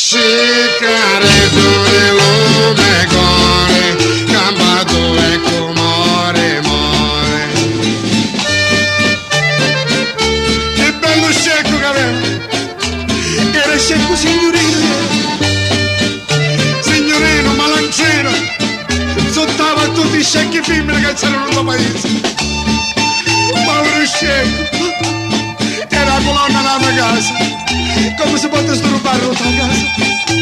Scicareto di lume core, campato ecco more, more. Che bello scecco che aveva, era scecco signorino, signorino malancino, sottava a tutti i scecchi femmine che c'erano nel paese. Povero scecco, era la colonna della mia casa, come si può disturbare la tua casa?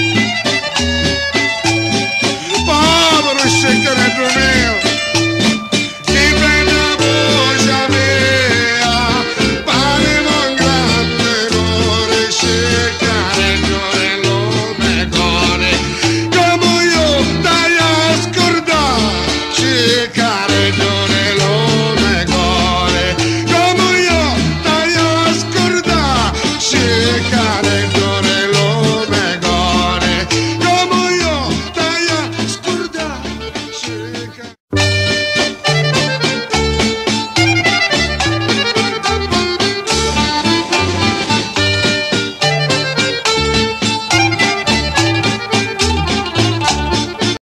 Povero sceccaretto mio, ti prende la voce mia, pare un grande cuore sceccaretto.